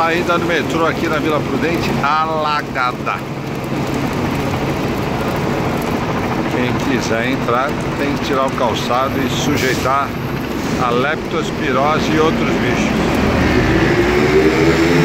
saída do metrô aqui na Vila Prudente alagada. Quem quiser entrar tem que tirar o calçado e sujeitar a leptospirose e outros bichos.